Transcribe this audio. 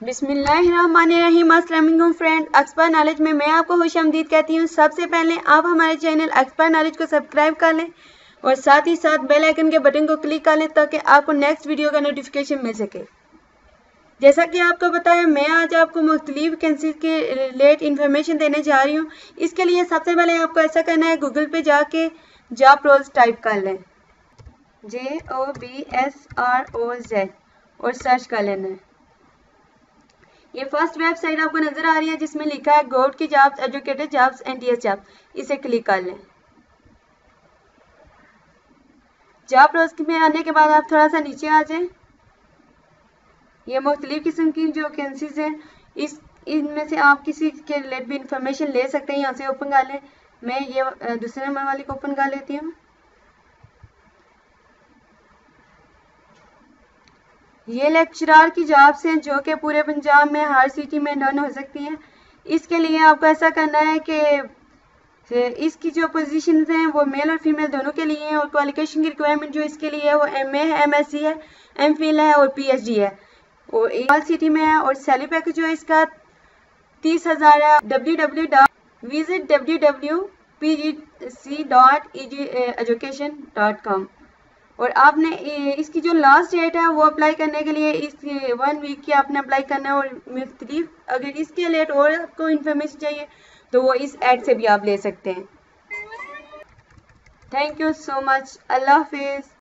बिस्मिल्लाहिर्रहमानिर्रहीम। अस्सलाम वालेकुम फ्रेंड, एक्सपर्ट नॉलेज में मैं आपको खुशामदीद कहती हूँ। सबसे पहले आप हमारे चैनल एक्सपर्ट नॉलेज को सब्सक्राइब कर लें और साथ ही साथ बेल आइकन के बटन को क्लिक कर लें ताकि आपको नेक्स्ट वीडियो का नोटिफिकेशन मिल सके। जैसा कि आपको पता है, मैं आज आपको मुख्तलिफ वैकेंसी के रिलेटेड इन्फॉर्मेशन देने जा रही हूँ। इसके लिए सबसे पहले आपको ऐसा करना है, गूगल पे जाके जॉब रोल्स टाइप कर लें, JOBSROZ, और सर्च कर लेना है। ये फर्स्ट वेबसाइट आपको नजर आ रही है जिसमें लिखा है गवर्नमेंट की jobs, educated jobs, NTS job. इसे क्लिक कर लें। जॉब रोज में आने के बाद आप थोड़ा सा नीचे आ जाएं। ये मुख्तलिफ किस्म की जो वैकेंसीज हैं, इनमें से आप किसी के रिलेटेड भी इंफॉर्मेशन ले सकते हैं। यहाँ से ओपन कर लें। मैं ये दूसरे नंबर वाली को ओपन कर लेती हूँ। ये लेक्चरार की जॉब्स हैं जो कि पूरे पंजाब में हर सिटी में रन हो सकती हैं। इसके लिए आपको ऐसा करना है कि इसकी जो पोजीशंस हैं वो मेल और फीमेल दोनों के लिए हैं, और क्वालिफिकेशन की रिक्वायरमेंट जो इसके लिए है वो MA है, MSc है, MPhil है और PhD है, और ऑल सिटी में है। और सैलरी पैकेज जो है इसका 30,000 है। www.pgc.education.com। और आपने इसकी जो लास्ट डेट है वो अप्लाई करने के लिए इस 1 वीक की आपने अप्लाई करना है। और मुख्तलिफ अगर इसके रिलेटेड और आपको इन्फॉर्मेशन चाहिए तो वो इस ऐड से भी आप ले सकते हैं। Thank you so much. अल्लाह हाफिज़।